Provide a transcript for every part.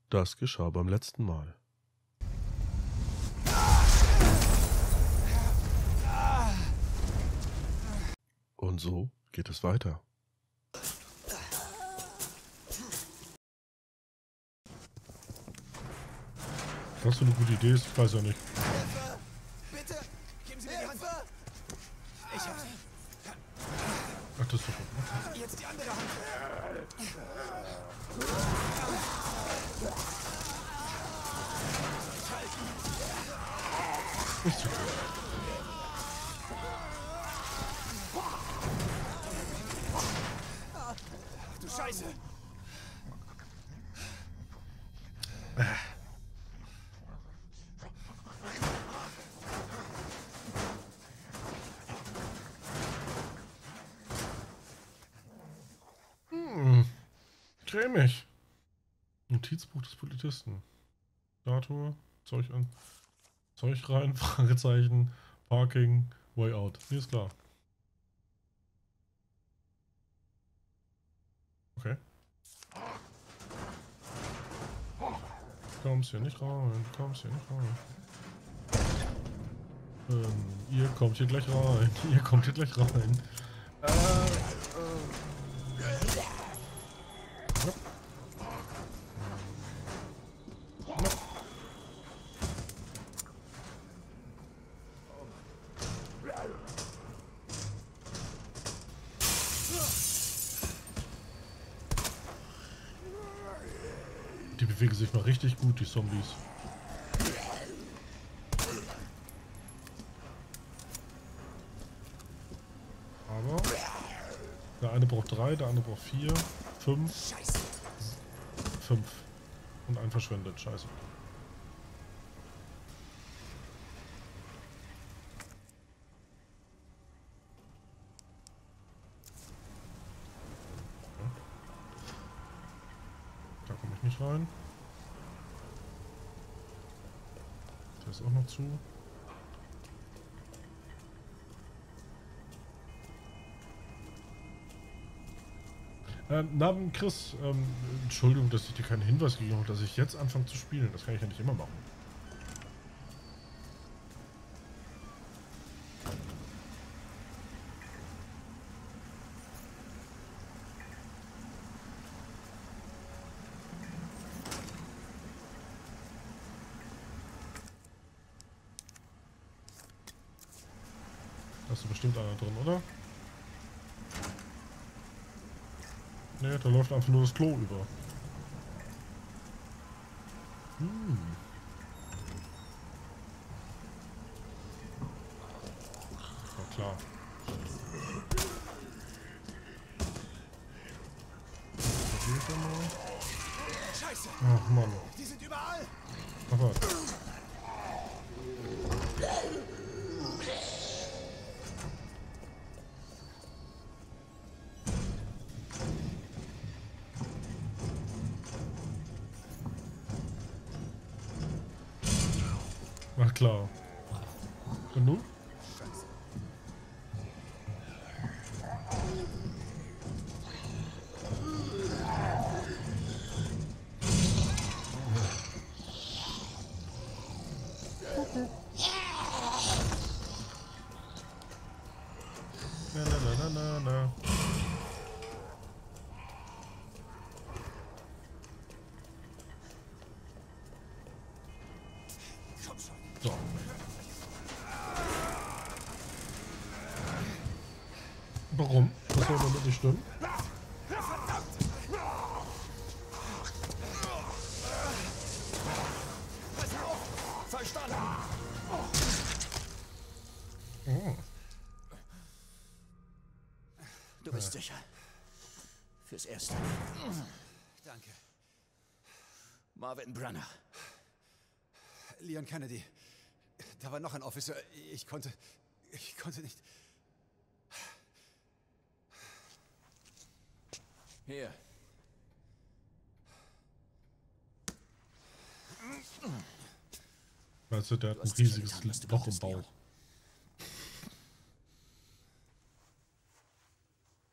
Das geschah beim letzten Mal. Und so geht es weiter. Was für eine gute Idee ist, ich weiß ja nicht. Hilfe! Bitte! Geben Sie mir die Hand! Ich hab's. Ach, das ist doch gut. Jetzt die andere Hand. Nicht zu gut. Ach du Scheiße! Cremig. Notizbuch des Polizisten. Statue, Zeug rein, Fragezeichen, Parking, Way out. Mir ist klar. Okay. Du kommst hier nicht rein, du kommst hier nicht rein. Ihr kommt hier gleich rein, ihr kommt hier gleich rein. Die bewegen sich mal richtig gut, die Zombies. Aber der eine braucht 3, der andere braucht 4, 5, 5. Und ein verschwendet. Scheiße. Da komme ich nicht rein. Der ist auch noch zu. Na, Chris, Entschuldigung, dass ich dir keinen Hinweis gegeben habe, dass ich jetzt anfange zu spielen. Das kann ich ja nicht immer machen. Da ist bestimmt einer drin, oder? Ne, da läuft einfach nur das Klo über. War klar. Scheiße! Ach Mann. Die sind überall! Ach was. Ach klar. Und nun? Na, na, na, na, na. Komm schon! So. Warum? Was soll damit nicht stimmen? Pass auf! Verstanden! Oh. Du bist sicher. Fürs Erste. Danke. Marvin Brunner. Leon Kennedy. Da war noch ein Officer. Ich konnte nicht. Hier. Weißt du, der hat Du ein hast sicher riesiges getan, was du Loch im konntest, Bauch. Leon.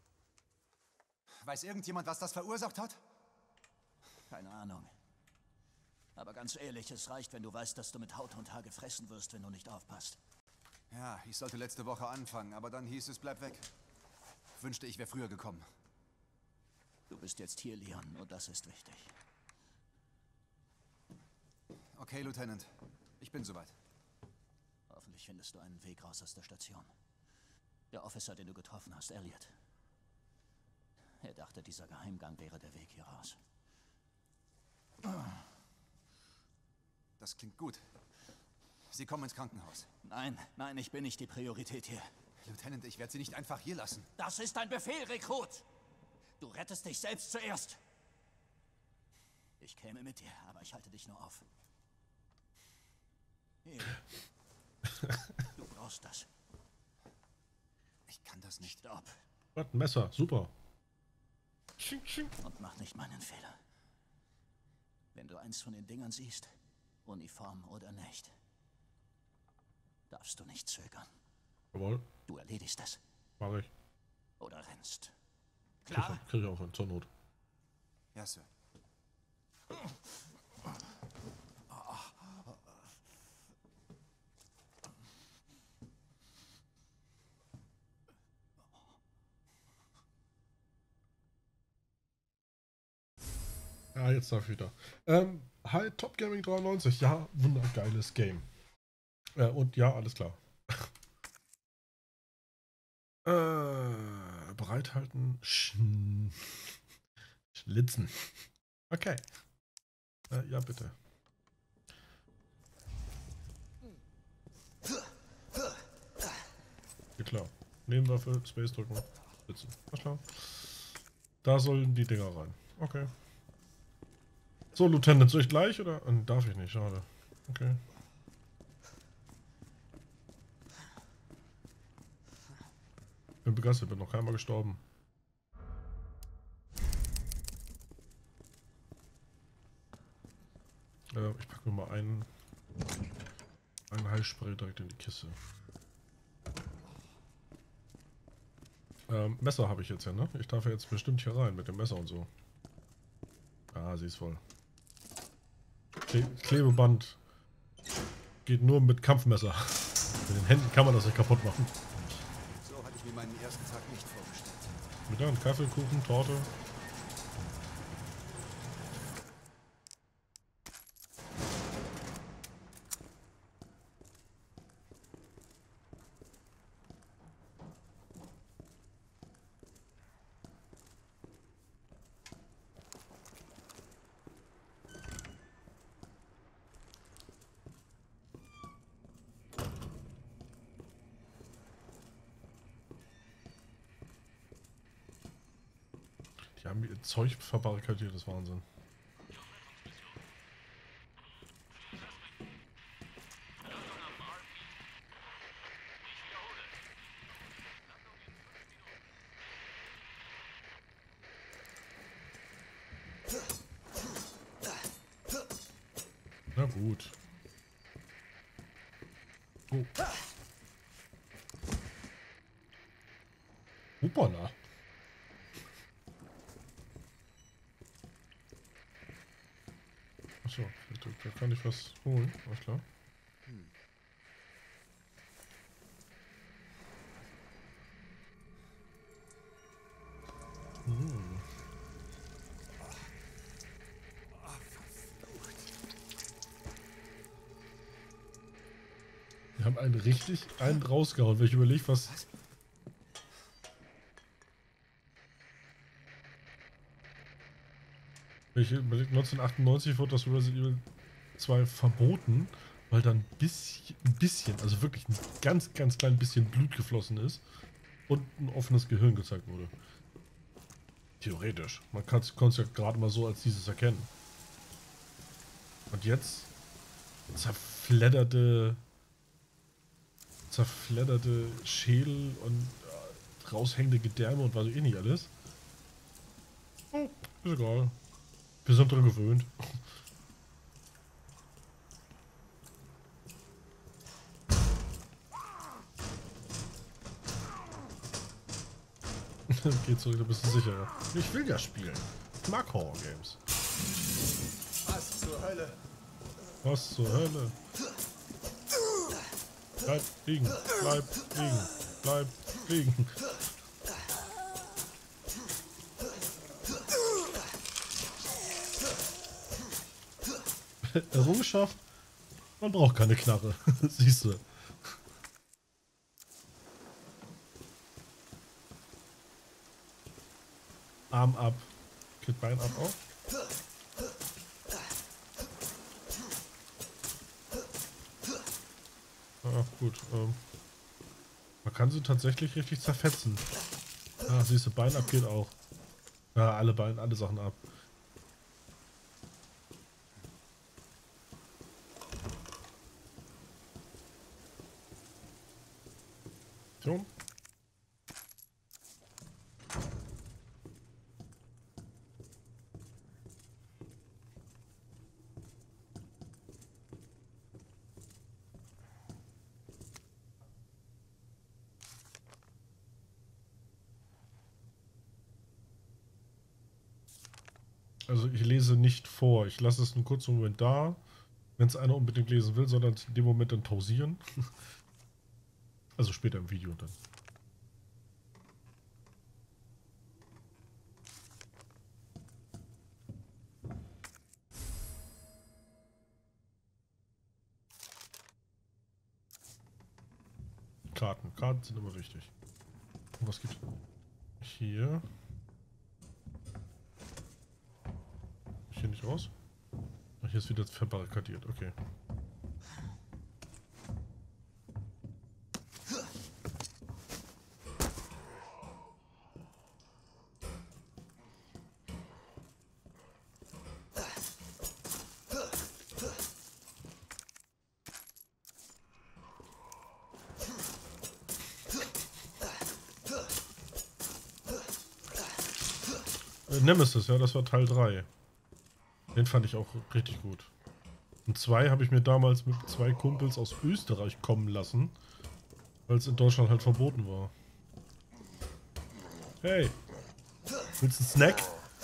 Weiß irgendjemand, was das verursacht hat? Keine Ahnung. Aber ganz ehrlich, es reicht, wenn du weißt, dass du mit Haut und Haar gefressen wirst, wenn du nicht aufpasst. Ja, ich sollte letzte Woche anfangen, aber dann hieß es, bleib weg. Wünschte, ich wäre früher gekommen. Du bist jetzt hier, Leon, und das ist wichtig. Okay, Lieutenant. Ich bin soweit. Hoffentlich findest du einen Weg raus aus der Station. Der Officer, den du getroffen hast, Elliot. Er dachte, dieser Geheimgang wäre der Weg hier raus. Das klingt gut. Sie kommen ins Krankenhaus. Nein, nein, ich bin nicht die Priorität hier. Lieutenant, ich werde Sie nicht einfach hier lassen. Das ist ein Befehl, Rekrut! Du rettest dich selbst zuerst. Ich käme mit dir, aber ich halte dich nur auf. Hier. Du brauchst das. Ich kann das nicht. Stopp. Was? Ein Messer. Super. Und mach nicht meinen Fehler. Wenn du eins von den Dingern siehst, Uniform oder nicht, darfst du nicht zögern. Jawohl. Du erledigst es. Mach ich. Oder rennst. Klar? Krieg ich auch hin, zur Not. Ja, Sir. Ja, jetzt darf ich wieder. Hi, Top Gaming 93. Ja, wundergeiles Game. Und ja, alles klar. Bereithalten. Schlitzen. Okay. Ja, bitte. Ja, klar. Nebenwaffe, Space drücken, schlitzen. Na klar. Da sollen die Dinger rein. Okay. So, Lieutenant, soll ich gleich oder? Darf ich nicht, schade. Okay. Bin begeistert, bin noch keinmal gestorben. Ich packe mir mal einen Heilspray direkt in die Kiste. Messer habe ich jetzt ja, ne? Ich darf ja jetzt bestimmt hier rein mit dem Messer und so. Ah, sie ist voll. Klebeband geht nur mit Kampfmesser. Mit den Händen kann man das nicht kaputt machen. So hatte ich mir meinen ersten Tag nicht vorgestellt. Mit einem Kaffee, Kuchen, Torte. Die haben ihr Zeug verbarrikadiert, das ist Wahnsinn. Na gut. Oh. Hoppala. Achso, da kann ich was holen, alles klar. Wir haben einen rausgehauen, wenn ich überlege, was... Ich überlege, 1998 wurde das Resident Evil 2 verboten, weil da ein bisschen, also wirklich ein ganz klein bisschen Blut geflossen ist und ein offenes Gehirn gezeigt wurde. Theoretisch. Man konnte es ja gerade mal so als dieses erkennen. Und jetzt zerfledderte Schädel und raushängende Gedärme und was weiß ich nicht alles. Oh, ist egal. Wir sind dran gewöhnt. Geht zurück, du bist sicherer. Ich will ja spielen. Ich mag Horror-Games. Was zur Hölle? Was zur Hölle? Bleib liegen, bleib liegen, bleib liegen. Errungenschaft? Man braucht keine Knarre. Siehst du. Arm ab. Geht Bein ab auch. Ah, gut. Man kann sie tatsächlich richtig zerfetzen. Ah, siehst du, Bein ab geht auch. Ja, alle Beine, alle Sachen ab. So. Also ich lese nicht vor. Ich lasse es einen kurzen Moment da, wenn es einer unbedingt lesen will, sondern in dem Moment dann pausieren. Also später im Video dann. Karten. Karten sind immer wichtig. Und was gibt's hier? Hier nicht raus? Ach, hier ist wieder verbarrikadiert. Okay. Nemesis, ja, das war Teil 3. Den fand ich auch richtig gut. Und 2 habe ich mir damals mit 2 Kumpels aus Österreich kommen lassen, weil es in Deutschland halt verboten war. Hey, willst du einen Snack?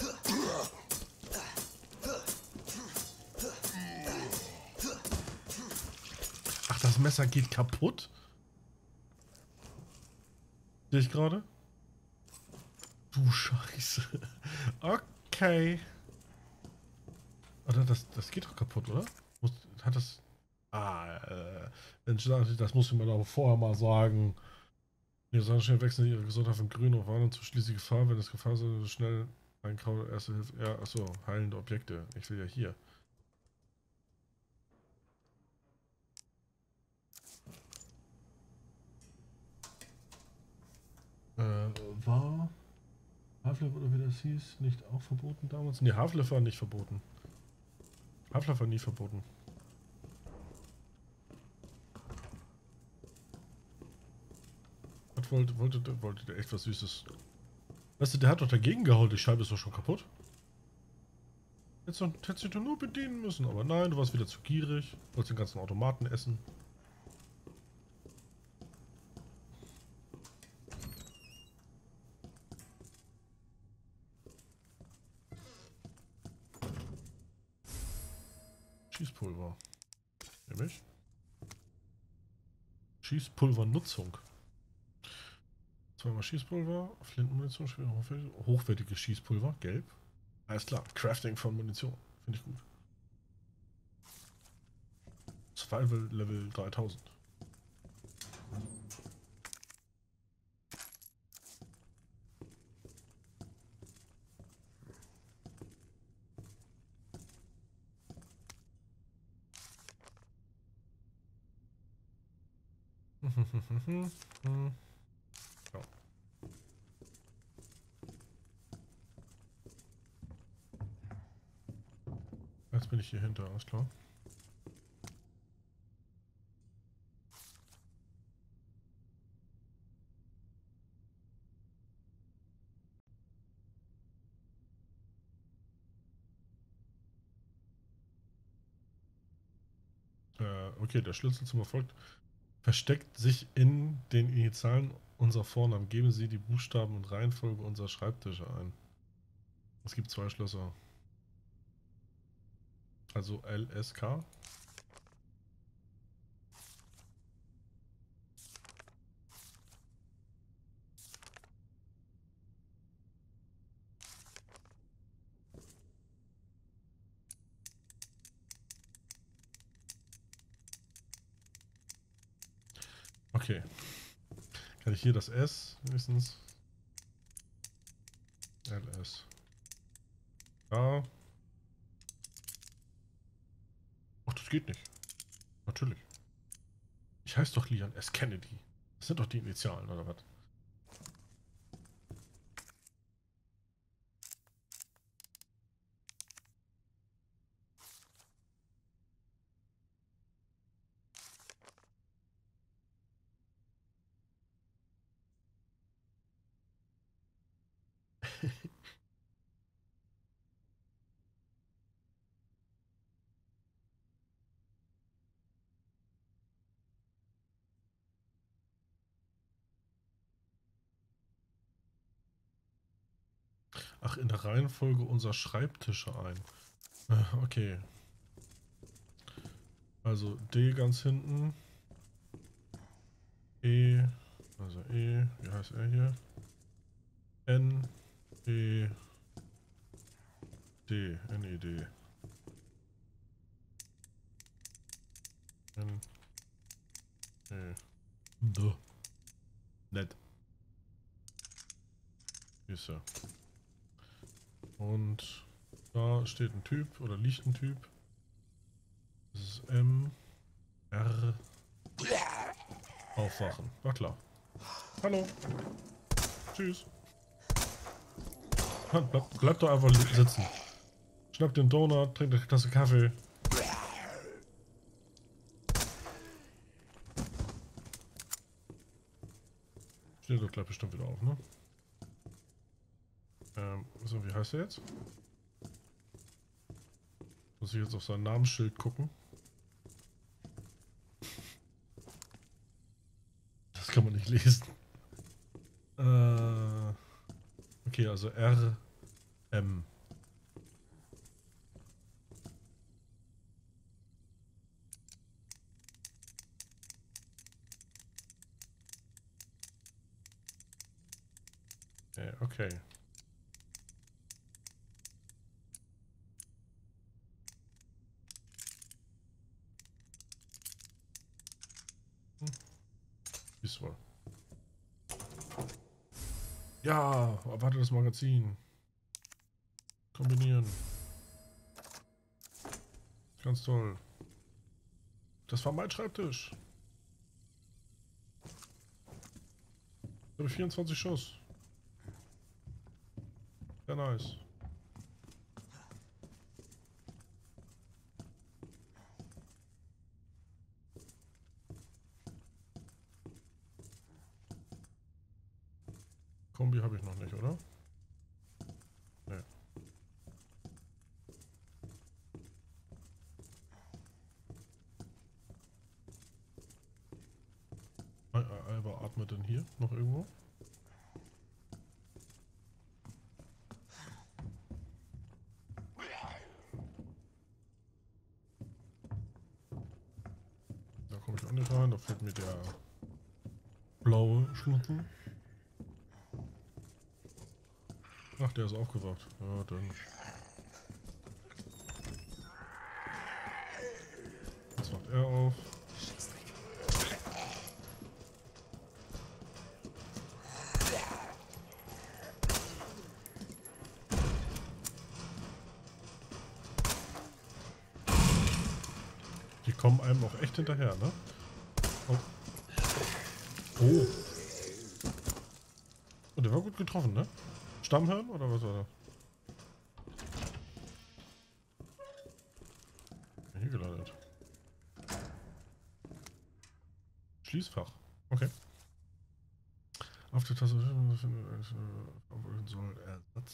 Ach, das Messer geht kaputt? Sehe ich gerade? Du Scheiße. Okay. Oder das geht doch kaputt, oder? Hat das... Ah, Mensch, das muss ich mir aber vorher mal sagen. Die sollen schnell wechseln ihre Gesundheit von grün auf warnen zur schließliche Gefahr, wenn es Gefahr ist, schnell einkaufen, erste Hilfe. Ja, achso, heilende Objekte. Ich will ja hier. War Half-Life oder wie das hieß, nicht auch verboten damals? Ne, Half-Life war nicht verboten. Half-Life war nie verboten. Was wollte der echt was Süßes? Weißt du, der hat doch dagegen gehauen, die Scheibe ist doch schon kaputt. Hättest du doch nur bedienen müssen, aber nein, du warst wieder zu gierig, wolltest den ganzen Automaten essen. Schießpulver. Nämlich? Schießpulvernutzung. Zweimal Schießpulver, Flintenmunition, hochwertiges Schießpulver, gelb. Alles klar, Crafting von Munition. Finde ich gut. Survival Level 3000. Ja. Jetzt bin ich hier hinter, alles klar. Okay, der Schlüssel zum Erfolg versteckt sich in den Initialen unserer Vornamen. Geben Sie die Buchstaben und Reihenfolge unserer Schreibtische ein. Es gibt 2 Schlösser. Also LSK. Okay. Kann ich hier das S wenigstens? LS. Ja. Ach, das geht nicht. Natürlich. Ich heiße doch Leon S. Kennedy. Das sind doch die Initialen, oder was? Ach, in der Reihenfolge unserer Schreibtische ein. Okay. Also D ganz hinten. E. Also E. Wie heißt er hier? N. E. D. N-E-D. N. E. D. Nett. Hier ist er. Und da steht ein Typ oder liegt ein Typ. Das ist M. R. Aufwachen. War klar. Hallo. Tschüss. Bleib doch einfach sitzen. Schnapp den Donut, trink eine Tasse Kaffee. Steht doch gleich bestimmt wieder auf, ne? So, wie heißt er jetzt? Muss ich jetzt auf sein Namensschild gucken? Das kann man nicht lesen. Okay, also R. M. Okay. Ist wohl. Ja, erwarte das Magazin. Kombinieren. Ganz toll. Das war mein Schreibtisch. Da habe ich 24 Schuss. Sehr nice. Kombi habe ich noch nicht, oder? Nee. Alba atmet denn hier noch irgendwo? Da komme ich auch nicht rein, da fehlt mir der blaue Schlüssel. Ach, der ist aufgewacht. Ja, dann. Jetzt wacht er auf. Die kommen einem auch echt hinterher, ne? Oh. Oh. Oh, der war gut getroffen, ne? Stammhirn oder was war da? Hier gelandet. Schließfach. Okay. Auf der Tasse soll Ersatz.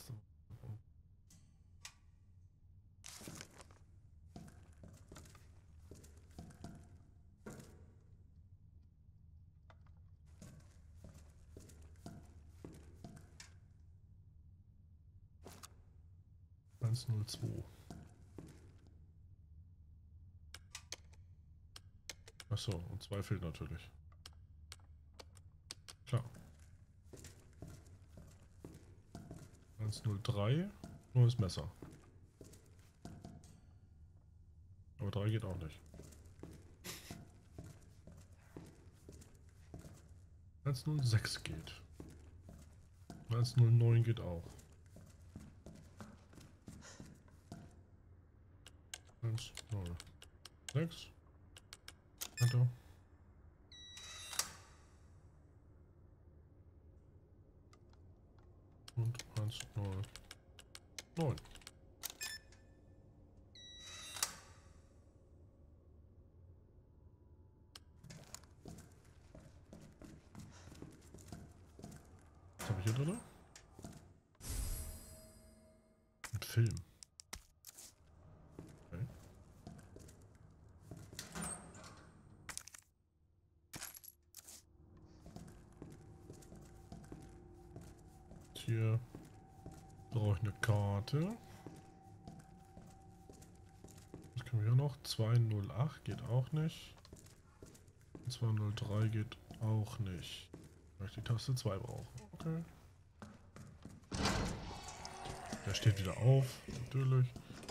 102. Achso, und 2 fehlt natürlich. Klar. 103, neues Messer. Aber 3 geht auch nicht. 106 geht. 109 geht auch. 106. Enter. Und 109. Was habe ich hier drin? Ein Film. Okay. Hier brauche ich eine Karte. Was können wir hier noch? 208 geht auch nicht. 203 geht auch nicht. Weil ich die Taste 2 brauche. Okay. Der steht wieder auf, natürlich.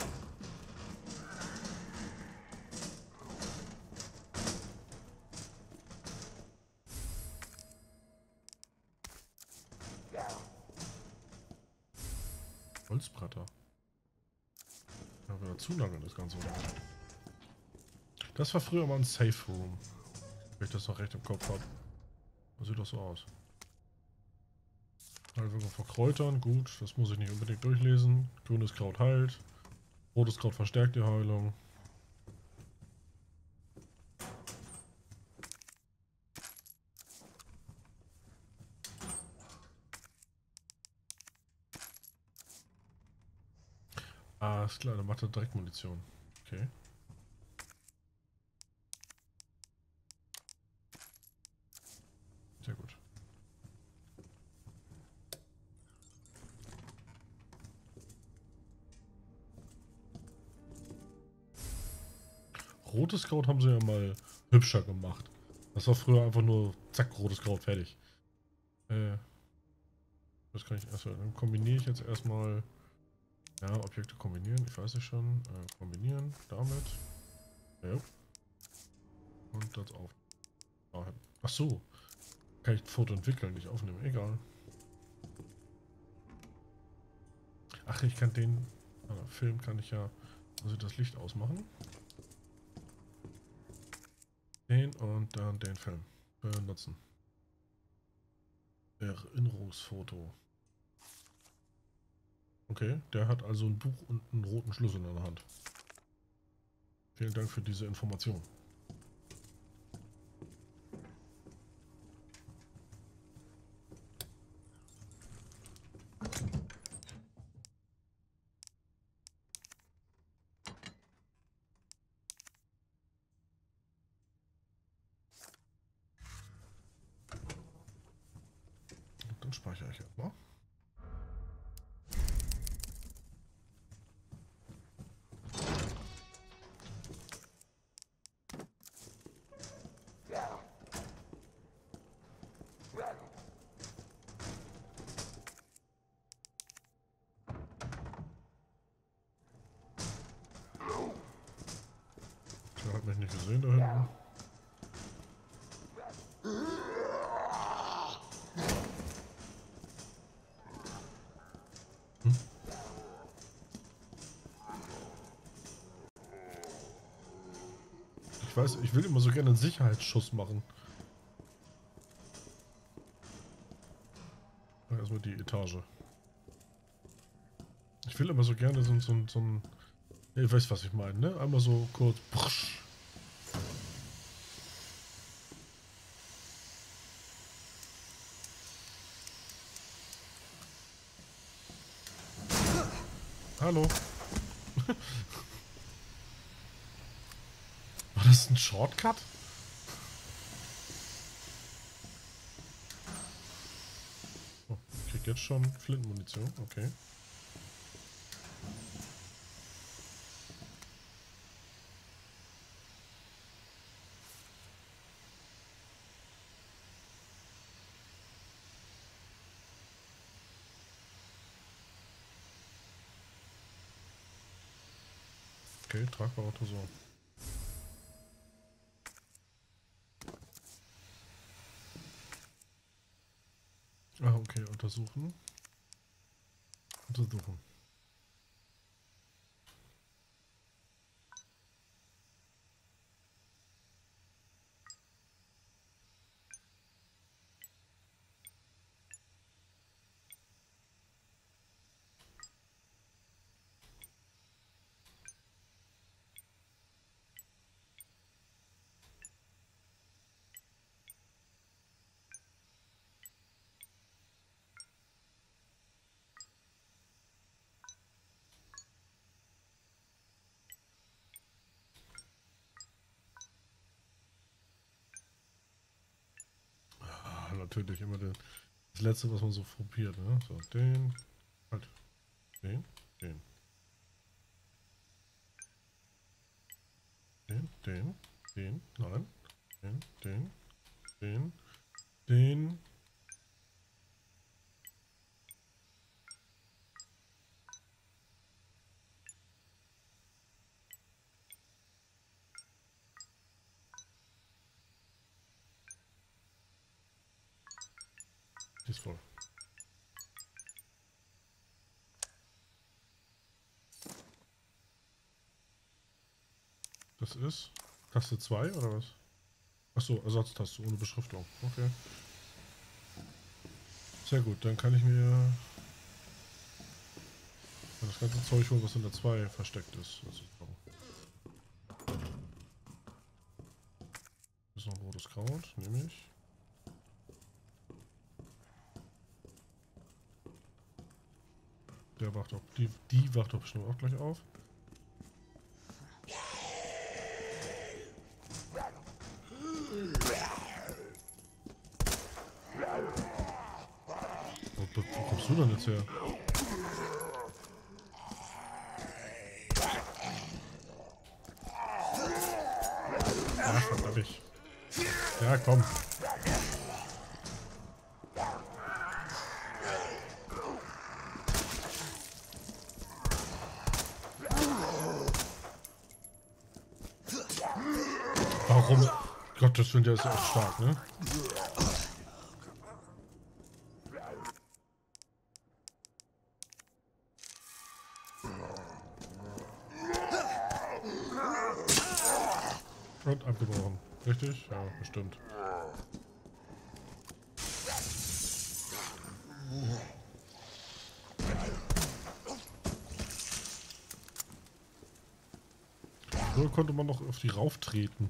Holzbretter. Ja, wieder zu lange das Ganze. Das war früher mal ein Safe Room. Wenn ich das noch recht im Kopf habe. Das sieht doch so aus. Heilwirkung von Kräutern, gut, das muss ich nicht unbedingt durchlesen. Grünes Kraut heilt. Rotes Kraut verstärkt die Heilung. Ah, ist klar, der macht er direkt Munition. Okay. Sehr gut. Rotes Kraut haben sie ja mal hübscher gemacht. Das war früher einfach nur zack, rotes Kraut, fertig. Das kann ich erstmal. Dann kombiniere ich jetzt erstmal. Ja, Objekte kombinieren, ich weiß es schon. Kombinieren, damit. Ja. Und das auf. Ach so. Kann ich ein Foto entwickeln, nicht aufnehmen. Egal. Ach, ich kann den Film kann ich ja also das Licht ausmachen. Den und dann den Film benutzen. Erinnerungsfoto. Okay, der hat also ein Buch und einen roten Schlüssel in der Hand. Vielen Dank für diese Information. Und dann speichere ich erstmal. Der hat mich nicht gesehen da hinten. Ich weiß, ich will immer so gerne einen Sicherheitsschuss machen. Erstmal die Etage. Ich will immer so gerne so ein... Ihr wisst, was ich meine, ne? Einmal so kurz... Prusch. Hallo. War das ein Shortcut? Oh, ich krieg jetzt schon Flintenmunition, okay. Okay, tragbarer Tresor. untersuchen. Untersuchen. Ah, natürlich immer das letzte, was man so probiert, ne? So, den, halt, den, den, nein, den. Die ist voll. Das ist Taste 2 oder was? Achso, Ersatztaste ohne Beschriftung. Okay. Sehr gut, dann kann ich mir das ganze Zeug holen, was in der 2 versteckt ist. Sozusagen. Ist noch ein rotes Kraut, nehme ich. Der wacht doch, die wacht doch bestimmt auch gleich auf. Wo kommst du denn jetzt her? Ja, verdammt ich. Ja, komm. Warum? Gottes Willen, der ist ja echt stark, ne? Und abgebrochen. Richtig? Ja, bestimmt. So konnte man noch auf die rauftreten.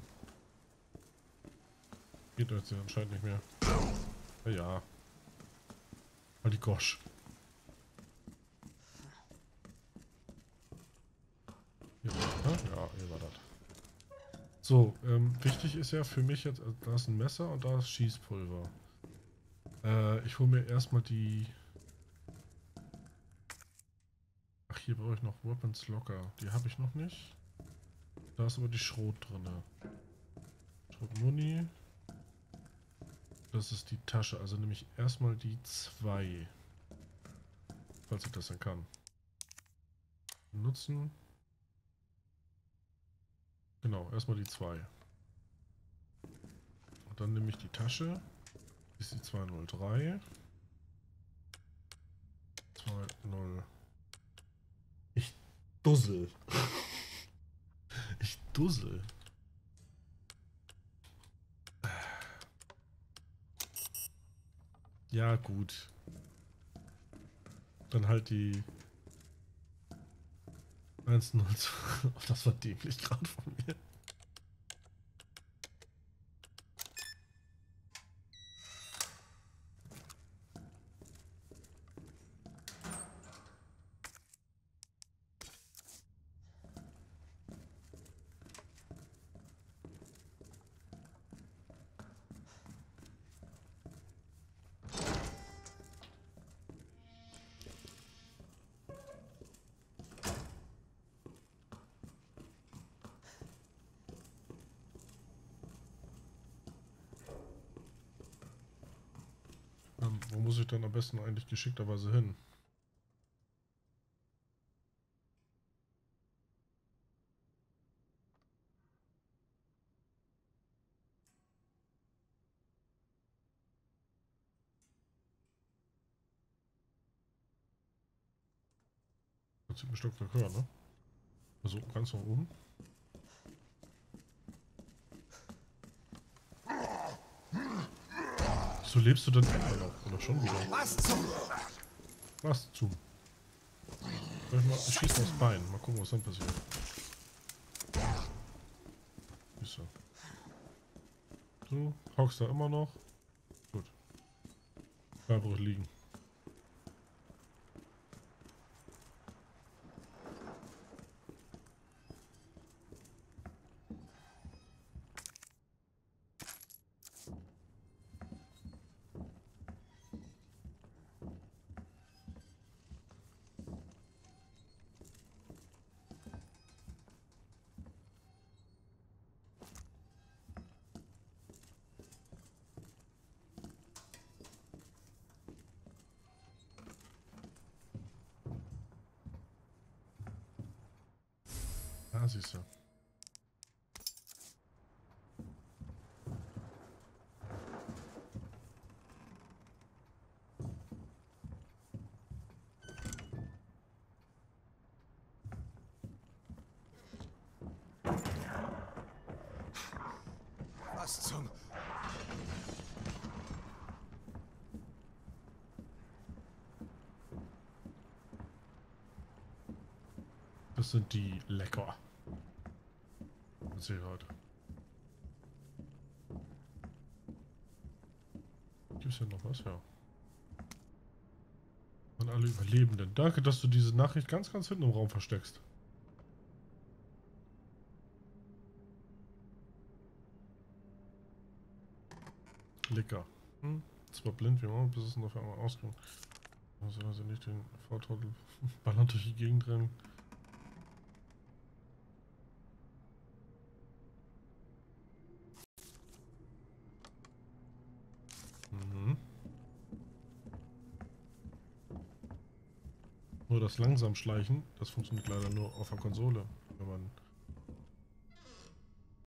Geht jetzt anscheinend nicht mehr. Ja, ja. Mal die Gosch. Hier, ja, hier war das. So, wichtig ist ja für mich jetzt, da ist ein Messer und da ist Schießpulver. Ich hole mir erstmal die... Ach, hier brauche ich noch Weapons Locker. Die habe ich noch nicht. Da ist aber die Schrot drin. Schrotmuni. Das ist die Tasche. Also nehme ich erstmal die 2. Falls ich das dann kann. Nutzen. Genau, erstmal die 2. Und dann nehme ich die Tasche. Das ist die 203. 20. Ich dussel. Ich dussel. Ja, gut. Dann halt die 1-0. Das war dämlich gerade von mir. Wo muss ich dann am besten eigentlich geschickterweise hin? Prinzip ein Stockwerk höher, ne? Also ganz nach oben. So lebst du dann immer noch, oder schon wieder? Was zum... Was zum? Ich schieße aufs Bein. Mal gucken, was dann passiert. Ist so. Du hockst da immer noch. Gut. Bleib ruhig liegen. Ah, siehst du. Was zum... Das sind die lecker. Mit Sicherheit. Gibt's hier noch was? Ja. An alle Überlebenden. Danke, dass du diese Nachricht ganz, ganz hinten im Raum versteckst. Lecker. Zwar blind, wie immer, bis es noch einmal auskommt. Also nicht den V-Trottel ballern durch die Gegend rennen. Nur das langsam Schleichen, das funktioniert leider nur auf der Konsole, wenn man